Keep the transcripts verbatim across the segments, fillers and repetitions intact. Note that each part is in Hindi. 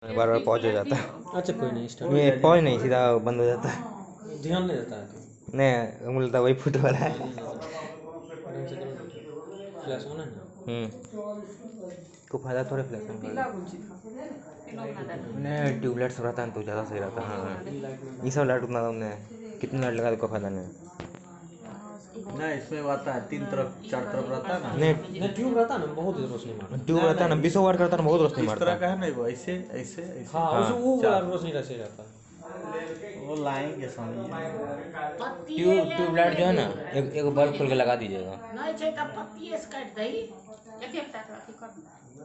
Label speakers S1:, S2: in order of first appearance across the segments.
S1: बार बार पॉज हो जाता है।
S2: अच्छा कोई नहीं, स्टार्ट।
S1: ये पॉज नहीं, सीधा बंद हो जाता है।
S2: ध्यान नहीं देता है
S1: नहीं मुझे वही फुट वाला है।
S2: फ्लैश होना है ना।
S1: हम्म को फायदा थोड़े फ्लैश होने का। नहीं ट्यूबलाइट सब रहता है तो ज़्यादा सही रहता है। हाँ ये सब लाइट उतना हमने कितनी लाइट लगा तो कोई फायदा नहीं।
S3: नहीं इसमें आता है तीन तरफ चार तरफ रहता है ना।
S1: नहीं
S2: नहीं ट्यूब रहता है ना, बहुत रोशनी मारता है।
S1: ट्यूब रहता है ना, बीसों वाट करता है ना, बहुत रोशनी
S3: इस
S1: मारता
S3: तरह
S1: है।
S3: का है नहीं वो ऐसे ऐसे ऐसे।
S2: हाँ
S1: हाँ,
S2: उस वो वाला रोशनी ऐसे रहता है।
S3: वो लाएंगे समझिए।
S1: ट्यूब ट्यूबलाइट जो है ना, एक एक बल्ब खोल के लगा दीजिएगा।
S4: नहीं छै त पत्तीए से काट दई एक एक टा अथी कर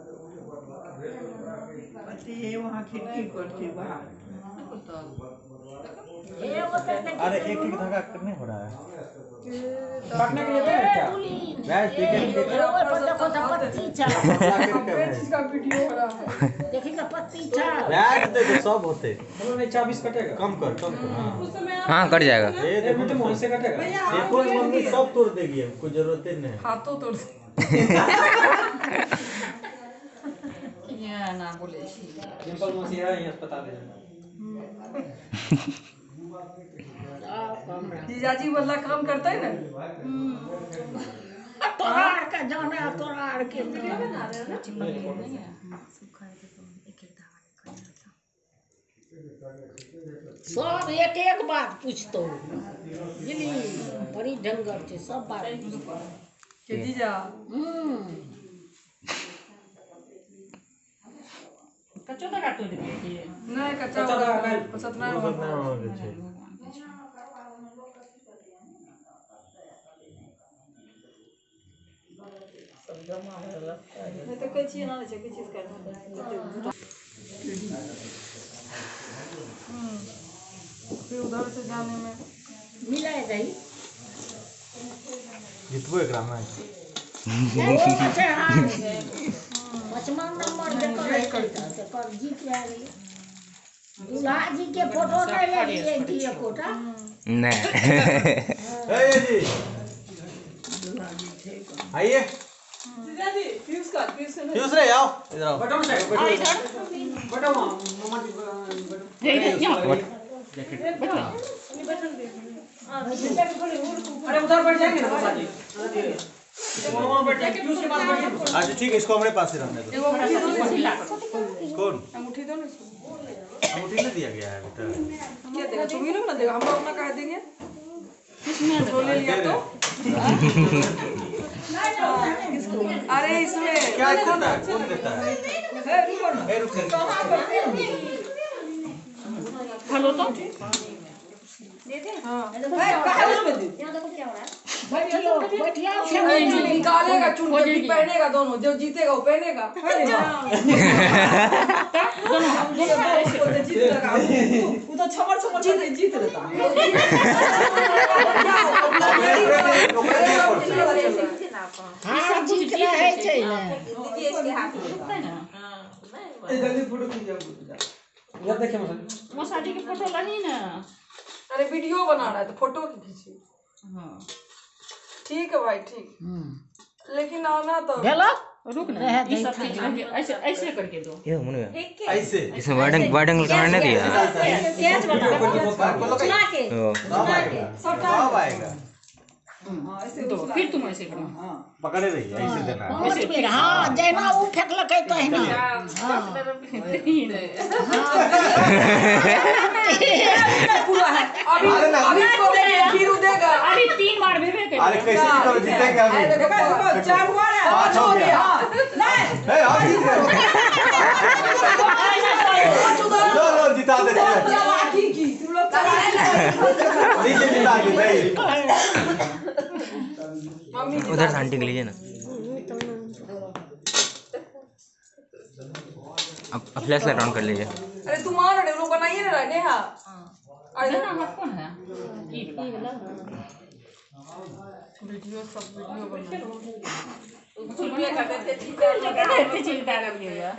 S4: पत्ती वहां खिड़की पर छै बाहर।
S3: अरे एक एक धागा करने हो रहा है।
S2: काटने के लिए तो क्या
S3: गैस देखिए
S4: देखो तो पत्ती छा
S3: चीज का वीडियो हो रहा है।
S4: देखी तो पत्ती छा
S3: गैस देखो सब होते।
S2: बोलो नहीं, चाबीस कटेगा।
S3: कम कर कम कर। हाँ
S1: हाँ कट जाएगा।
S3: ये
S2: एक
S3: देखो
S2: मिनट में से कटेगा।
S3: देखो मम्मी सब तोड़ देगी, कोई जरूरत ही नहीं।
S5: हाथों तोड़ ये ना बोले
S2: सिंपल मसीहा ही अस्पताल है।
S5: जीजाजी वाला काम करता है ना।
S4: तोराड़ के जाने तोराड़ के सब एक एक बात पूछतो बुझली बड़ी ढंगर छै सब बात
S5: के जीजा
S4: हम्म
S5: कच्चा तो काट दे नहीं कच्चा
S2: कच्चा
S5: वाला
S2: वाला
S5: सतना
S3: वो सब नहीं होंगे छे।
S5: नहीं तो कोई चीज ना ले कोई चीज करना हम्म फिर उधर से जाने में
S4: मिला दई
S3: जितबो एकरा में
S4: पचमा नंबर के करे करता से कर जीत गए दूल्हा जी के फोटो नहीं ले लिए कि ये फोटो
S1: नहीं
S3: ए जी आइए
S5: जीजाजी फ्यूज का फ्यूज से
S3: फ्यूज रे आओ इधर आओ।
S2: बटन से बटन बटन मम्मा जी बटन अरे उधर बैठ जाएंगे ना पापा जी। वहाँ बैठ जाएंगे फ्यूज के पास बैठिए।
S3: अच्छा ठीक है इसको हमारे पास ही रहने दो।
S5: एगो अंगूठी दो ना
S3: कौन
S5: अंगूठी दो ना
S3: अंगूठी नहीं दिया गया है बेटा।
S5: क्या देगा तुम ही लोग ना देगा हम लोग अपना कह देंगे किसमें तो ले लिया तो अरे इसमें
S3: क्या देता है कौन देता है? ए रुक
S5: हेलो तो निकालेगा चुन के पहनेगा दोनों जो जीतेगा वो पहनेगा वो तो छमर छमर जीत जीत लेता
S4: हां जीत रहे छै ना
S2: जल्दी फोटो खींचिए इधर देखिए मसा
S5: मसाजी की फोटो लगी ना। अरे वीडियो बना रहा है तो फोटो खींचिए। हाँ ठीक है भाई ठीक। लेकिन आना तो
S4: हेलो
S5: रुक ना
S4: रह दे
S5: ऐसे ऐसे करके दो
S1: ये मुने
S3: ऐसे
S1: इसमें wide angle wide angle camera नहीं दिया।
S4: तेज बता सुना के
S1: ओ
S3: सब आएगा सब आएगा।
S5: दो फिर तुम ऐसे करो।
S3: पकड़े रहिए ऐसे देना है।
S4: पांच बेर हां जैना उ फेंकलकै तहिना
S5: पूरा है अभी अभी इसको देंगे फिर देगा अभी तीन बार भेबे कर।
S3: अरे कैसे निकल जीतेंगे हम?
S5: चार बार है
S3: पांच हो गया।
S5: नहीं
S3: ए आप जीत गए। लो लो जिता देते हैं।
S5: की की तुम लोग
S3: लीजिए जिता के भाई।
S1: उधर से आंटी के लीजिए ना। अब फ्लैश लाइट ऑन कर लीजिए।
S5: अरे तुम्हारा ने लोग बनाइए ना नेहा। अरे ना हाथ कौन है ई वाला वीडियो सब वीडियो बना चुटिया का देते जीता देते जीता लगिएगा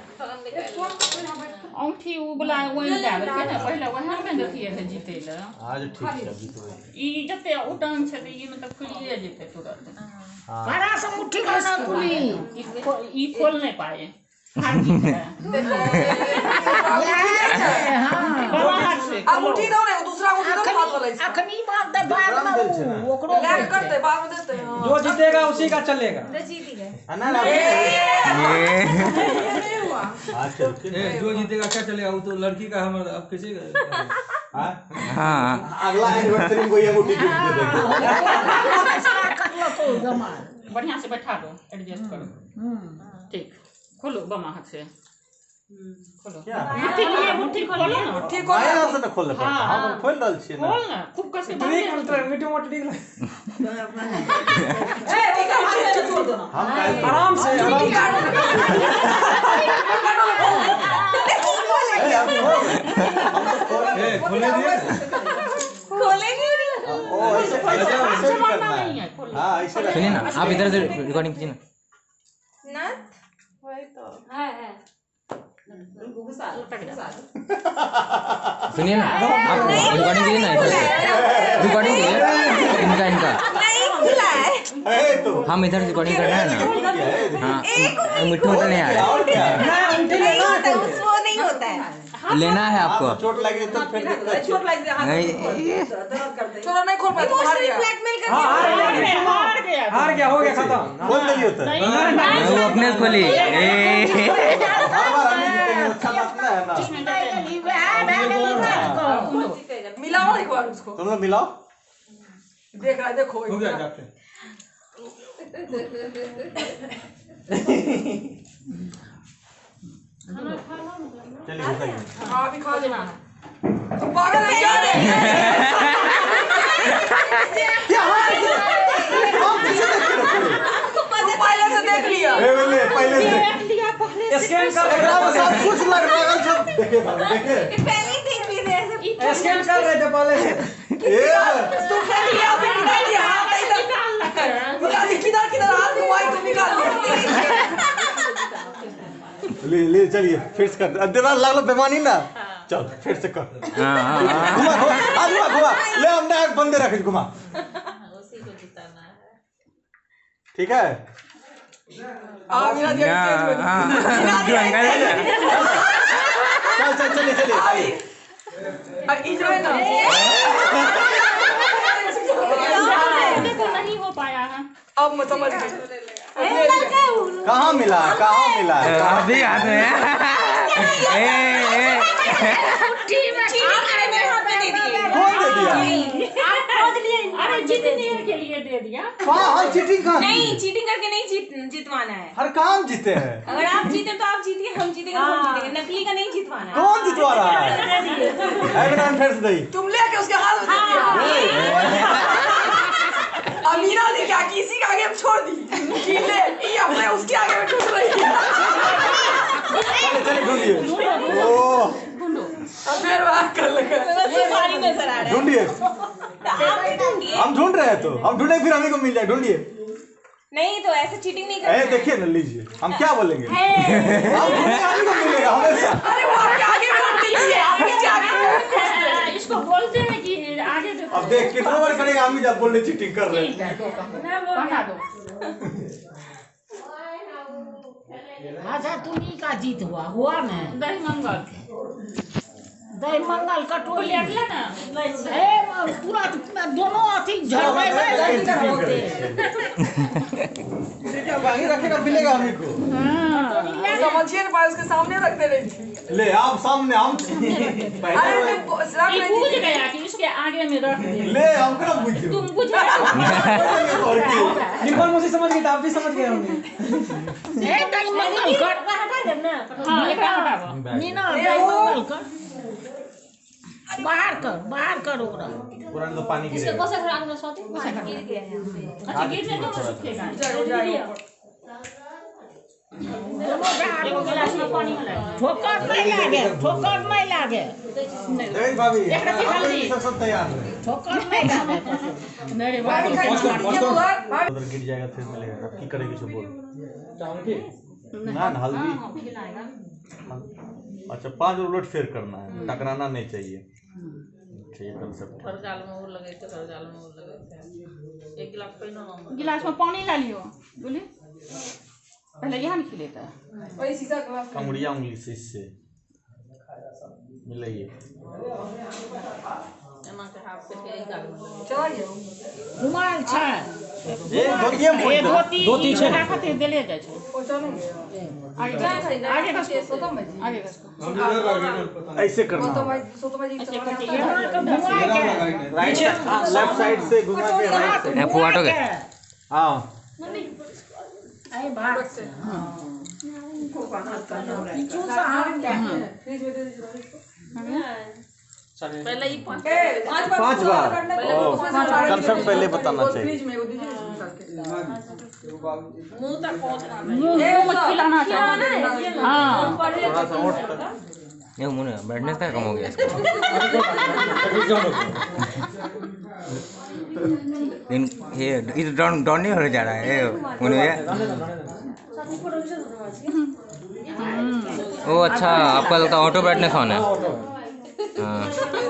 S5: औंठी उ वाला वही दाबल के ना पहले वहां में देखिए है जीते ला
S3: आज ठीक है अभी तो
S5: ई जते उटान छै ई मतलब खुलिए जेते तुरंत।
S4: बड़ा सा मुट्ठी बना खुली
S5: ई खोल नहीं पाए अब उठी दो ने दूसरा उठी दो हाथ वाला इसका
S4: अखनी बात दे बाद में ओकरो
S5: लैग कर दे बाद में देते हैं
S2: जो जीतेगा उसी का चलेगा।
S3: ना ना
S1: ये
S3: आज चल के
S6: ए, जो जीतेगा क्या चलेगा वो तो लड़की का हमारा अब किसी का
S3: हां
S1: हाँ
S3: अगला एनिवर्सरी में कोई अंगूठी गिफ्ट दे देंगे
S7: बढ़िया से बैठा दो एडजस्ट करो ठीक खोलो बमा हाथ से खोलो
S3: क्या
S7: मुट्ठी लिए मुट्ठी खोलो ना
S5: ठीक हो
S3: आया से ना खोल ले पड़ता हम खोल डाल छिए ना
S7: खोल ना खूब कस के बांध
S2: ठीक
S7: दे।
S2: मतलब मीठो मोट ठीक लगे।
S5: ए ठीक है हाथ से छोड़ दो ना
S3: हम काहे
S2: आराम से आराम से।
S6: ए खोले दिए
S3: ओ ऐसे ऐसे ऐसे भी करना है हां ऐसे
S1: सुनिए ना, आप इधर से रिकॉर्डिंग कीजिए ना। सुनिए ना, आप रिकॉर्डिंग कीजिए ना, रिकॉर्डिंग कीजिए इनका इनका
S3: ए तो
S1: हम इधर रिकॉर्डिंग करना है ना। हाँ मिट्टू मिट्टू नहीं आ रहा
S3: और क्या
S1: लेना है आपको।
S3: चोट लगे तो फिर दिक्कत
S5: छोड़ लाइक दे हाथ
S1: नहीं
S5: छोड़ो नहीं खोल पाए तो हार गया
S2: हाँ हार गया,
S7: हार गया
S2: हार गया, हो गया खत्म।
S3: खोल नहीं होता है
S1: वो अपने से खोली। ए
S3: हर बार हम ही जीतेंगे अच्छा बात ना है ना
S5: मिलाओ एक बार उसको
S3: तुम लोग मिलाओ
S5: देख रहा है देखो
S6: हो गया जाते
S3: चलिए बताइए
S5: हां अभी खा लेना पागल है क्या रे पहले से देख लिया
S3: ए बोले पहले से
S2: स्कैन कर
S3: एकरा में सब कुछ लग पागल सब देखे भाई देखे
S2: स्कैन कर रहे थे पहले से।
S3: ए
S5: तू खेल लिया फिर निकाल लिया हाथ इधर निकाल किधर किधर हाथ घुमाई तो निकाल लिया
S3: ले ले चलिए फिर से कर अब देना लागलो बेमानी ना चल फिर से कर
S1: हाँ हाँ
S3: घुमा घुमा आज घुमा घुमा ले हमने एक बंदे रखे घुमा ठीक है
S5: आ मेरा दिया स्टेज में
S3: चल चल चलिए चलिए चलिए
S5: इधर है ना
S7: तो नहीं हो पाया है
S5: अब मैं समझ गई
S3: कहाँ मिला कहाँ मिला
S1: अभी हाथ में है। ए ए
S3: कौन दे दिया
S7: अरे जीतने के लिए दे दिया
S3: हाँ हाँ चीटिंग कहाँ
S8: नहीं
S3: की?
S8: चीटिंग करके नहीं जीत जितवाना है।
S3: हर काम जीते हैं
S8: अगर आप जीते तो आप जीत गए हम जीतेंगे तो हम जीतेंगे नकली का नहीं जितवाना है।
S3: कौन जितवा रहा है एकदम फिर से दही
S5: तुम लेके उसके हाथ में दे दिया अमीना ने क्या किसी के आगे छोड़ दी कि ले ये अपने उसके आगे में ठुक रही है
S3: चलिए चलिए ढूंढिए ओ
S5: अब फिर बात कर लगा
S8: भारी नजर आ रहा है।
S3: ढूंढिए
S8: आप ढूंढिए।
S3: हम ढूंढ रहे हैं तो हम ढूंढे फिर हमें को मिल जाए ढूंढिए
S8: नहीं तो ऐसे चीटिंग नहीं
S3: ए
S8: करना है।
S3: देखिए ना लीजिए हम क्या बोलेंगे हम ढूंढे हमें को मिलेगा हमेशा
S5: अरे वो आपके आगे में ठुक रही है आपके आगे में
S7: इसको बोलते हैं कि आगे जो
S3: अब देख कितना बार करेगा हम ही जब बोल रहे चीटिंग कर रहे हैं
S7: बना दो
S4: अच्छा तुम्ही का जीत हुआ हुआ ना
S7: दही मंगल
S4: दही मंगल कटोरी
S7: लेट ले ना
S4: ए पूरा दोनों अथी झड़े होते
S3: बाकी रखेगा मिलेगा हमें को
S5: समझिए ना पाए उसके सामने रख दे रही थी
S3: ले आप सामने हम
S5: अरे
S3: पहले
S5: मैं रख
S7: ये
S5: रही
S7: बुझ
S5: थी
S7: गया कि इसके आगे में रख दे
S3: ले हम क्या बुझो
S7: तुम बुझ गए
S3: और की
S2: निकल मुझे समझ गई, आप भी समझ गए होंगे।
S4: ए दही मंगल कर
S7: हां एकरा हटाओ
S4: मीना दही मंगल कर बाहर कर बाहर कर ओकरा
S3: पुराने तो पानी गिरे
S7: अच्छा गिरने दो ना सूखेगा एगो गिलास में पानी मिला
S4: ठोकर नहीं लागे ठोकर नहीं लागे
S3: देख भाभी
S7: एकरा की हल्दी।
S3: सब सब तैयार है
S4: ठोकर नहीं लागे
S7: मेरे
S5: भाभी
S7: बाबू
S5: खाई ये उधर भाभी
S3: उधर गिर जाएगा फिर मिलेगा अब की करेगी सब बोल
S2: चावल की
S3: ना ना हल्दी
S7: हां खिलाएगा
S3: अच्छा पांच उलट फेर करना है टकराना नहीं चाहिए चाहिए कर सकते
S9: हर जाल में और लगे तो हर जाल में और लगे एक गिलास पानी
S7: गिलास में पानी ला लियो बोली पहले यहाँ खिले था
S5: वही सीधा ग्लास
S3: कमड़िया उंगली से इससे मिलाइए।
S9: एमा के हाथ से के गाल में
S5: चला गया
S4: रुमाल छै
S3: ए धोतिए में
S7: ये धोती
S2: धोती छै।
S7: लगा खातिर देले जाय छै।
S5: वो चला गया
S7: आगे
S5: क्या
S7: आगे
S5: खरीदा
S7: आगे
S5: आगे
S7: कसको
S5: सोतो में जी
S7: आगे कसको
S6: हम इधर लगे ना पता नहीं
S3: ऐसे करना
S5: सोतो
S3: है।
S5: में सोतो में जी
S7: ऐसे
S5: चलाना
S7: करके
S5: आता है।
S4: यहाँ के घुमा
S6: मेरा
S4: के
S6: लगाई नहीं
S3: राइट लेफ्ट साइड से घुमा के राइट से।
S1: है फुआ टोके
S3: हाँ
S4: आई भाग से हां पीछू से हाथ दे
S5: फ्रिज में दे दीजिए
S9: पहले ही पाँच
S5: ए पांच बार
S3: पांच बार
S5: पहले
S3: ओ, कंसेप्ट पहले बताना
S5: वो
S3: चाहिए।
S5: फ्रिज में वो दीजिए निकाल के
S9: मुंह तक पहुंचना
S7: मुंह मुंह में खिलाना चाहिए। हाँ
S3: थोड़ा सा और तक।
S1: ये मुने ब्राइटनेस का कम हो गया इसका दिन ये इस डाउन डाउन नहीं हो जा रहा है ये मुने ये ओ अच्छा आपका लगता ऑटो ब्राइटनेस ऑन है। हाँ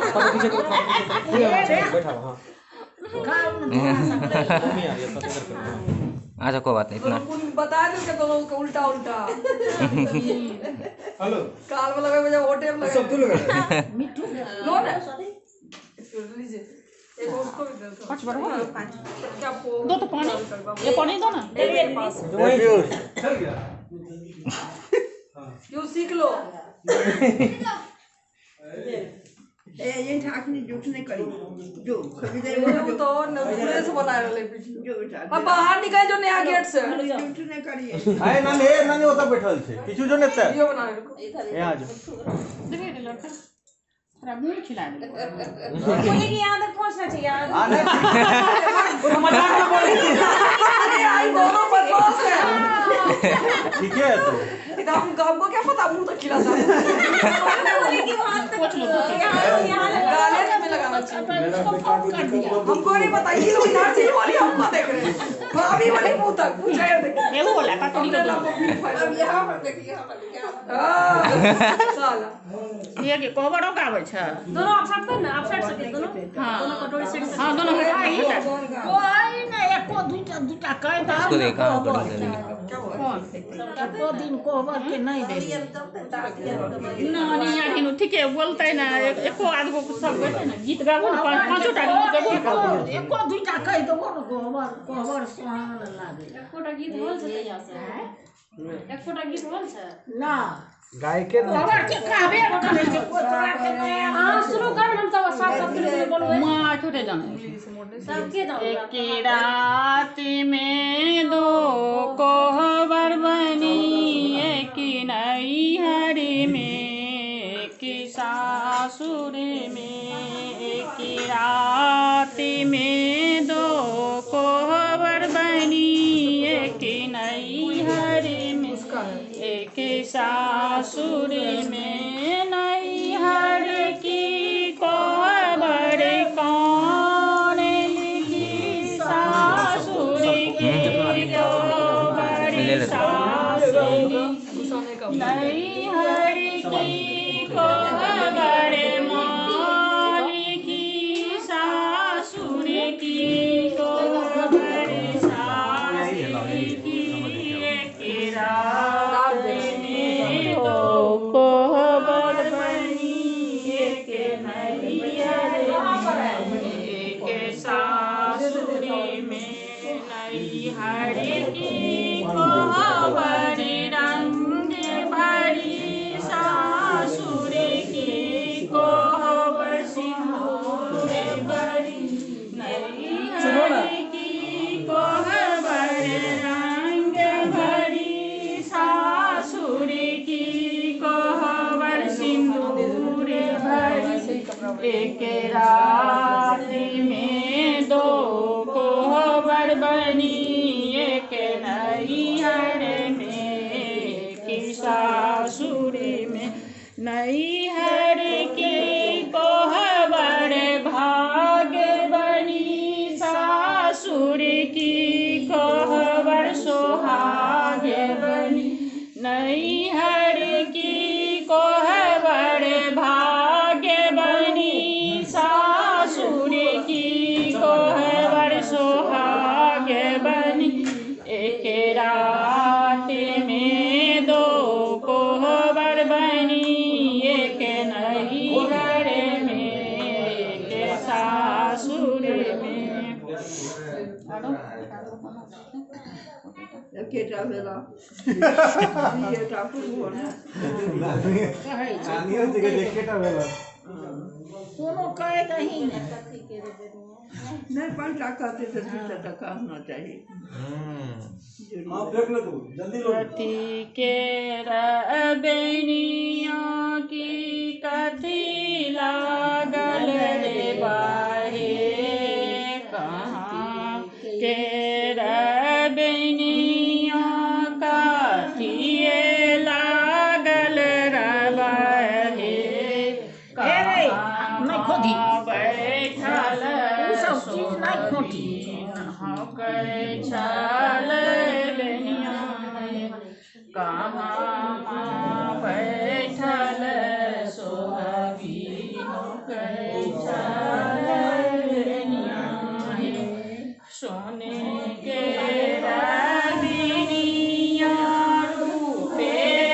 S1: अच्छा कोई बात नहीं इतना
S5: बता दो कि दोनों का उल्टा उल्टा
S6: हेलो
S5: काल में लगे जब होटे में
S6: सब तू
S5: लगे
S6: लगा
S5: लो ना लीजिए एक उसको भी दे दो
S7: पाँच बार हो गया।
S5: क्या पो
S7: दो तो पानी ये पानी दो ना
S3: ए, पीयूष,
S6: चल गया
S5: यू सीख लो
S10: ए ये ठाकनी जुट नहीं करी जो कभी दे
S5: वो तो नूरे से बना रहे वीडियो
S10: जो बेटा
S5: अब बाहर निकल जो नया गेट से
S10: जुट नहीं करी
S3: आए ना ले ना नहीं होता बैठल छे किछु जो ने ते
S5: वीडियो बना रहे को
S3: यहां जो
S7: देखिए ये लड़का थोड़ा मुंह खिला दे
S8: बोले कि यहाँ तक पहुँचना चाहिए
S3: आ नहीं
S5: मजाक में बोल रही थी अरे आई दोनों बदमाश है
S3: ठीक है तो
S5: इधर हम हमको क्या पता मुंह तक खिला था
S8: बोले कि वहाँ तक
S7: पोछ लो
S8: यहाँ यहाँ लगा
S5: गाले में लगाना चाहिए
S4: उसको फोन कर दिया
S5: हमको नहीं पता ये लोग इधर से ही बोली हमको देख रहे हैं भाभी बोली मुंह तक पूछा है देख
S7: ये वो लड़का तो
S5: हमने
S7: निकल
S5: लोगों को
S10: अब यहाँ पर देखिए यहाँ पर देखिए
S5: हां साला
S7: ये के कोबरो का आवे छै।
S8: दोनों आप साइड पर ना आप साइड से दोनों
S7: हाँ
S8: दोनों कटोरी साइड से
S7: हाँ दोनों हटा हटा
S4: कोई नहीं एको दूटा दूटा कह दा
S1: इसको देखा बड़ी जल्दी
S7: कौन
S4: एको दिन कोहबर के नहीं दे
S7: ना नहीं यार हिनु ठीक है बोलते ना एको आदगो कुछ सब बैठे ना गीत गाबो ना पांच पांचो टा गीत गाबो
S4: एको दूटा कह देबो न कोहबर कोहबर सुहान लागे
S8: एक फोटा गीत बोल से तैयार से एक फोटा गीत बोल से
S4: ना
S3: गाय के
S4: कोहबर के कहबे करे छै कोई तोरा के नहीं
S8: हाँ शुरू कर हम सब साफ साफ करके बोलो
S7: मां छोटे जाने
S8: सब के जाओ
S7: एक रात में दो कोहबर बनी एक नई हरी में एक सासुर में एक रात में दो कोहबर बनी एक नई हरी में एक सासुर में नई हर की कोहबर कौन लिखी सासुर की कोहबर सासुर नई हर की कोहबर मालिकी सासुर की कोहबर सासुर की एक रात में दो कोहबर बनी एक नैहर में एक सासुर में नैहर की कोहबर रंग भरी सासुर की कोहबर सिंदूर भरी नैहर की कोहबर रंग भरी सासुर की कोहबर सिंदूर भरी एक रात में दो कोहबर बनी एक नैहर में एक सासुर में नैहर की कोहबर भाग बनी सासुर की कोहबर सोहाग बनी नैहर की कोहबर भाग्य बनी सासुर की कोहबर सोहाग बनी एक रात
S10: एकेटा भेला दुइटा पुरबो ने
S4: कहै छै
S3: नानियो जी के एकेटा भेला
S4: कोनो कहै दही ने
S10: नहीं पाँच लाख का तो दस टका होना चाहिए।
S6: हाँ देख ले तू जल्दी लो।
S7: कथी के रबनिया की कथी लागल रे बाहे कहाँ के रबनिया कथिए लागल रे बाहे
S4: नहीं खोदी
S7: बैठल
S4: सब चीज नहीं खोटी
S7: करे छल बनिया कहाँ बैठल सोहगी करे छल बनिया सोने के रबिनिया रूपे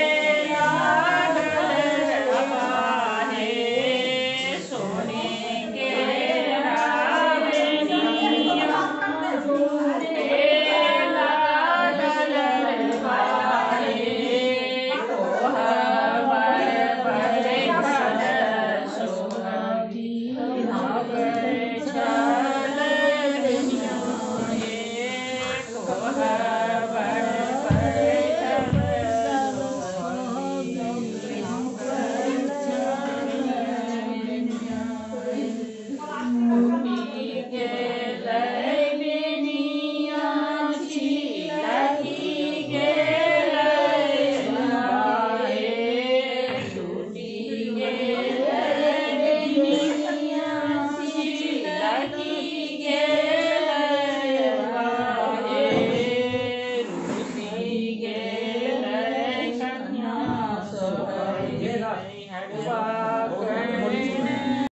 S7: लागल रबाहे सोने के रबिनिया रूपे लागल रबाहे कोहबर बैठल सोहगी करे छल बनिया कोहबर बैठल सोहगी गेल बनिया छिलही गेल बाहे टूटी गेल बनिया छिलही गेल बाहे रूसी गेल कन्या सोहगी हरवा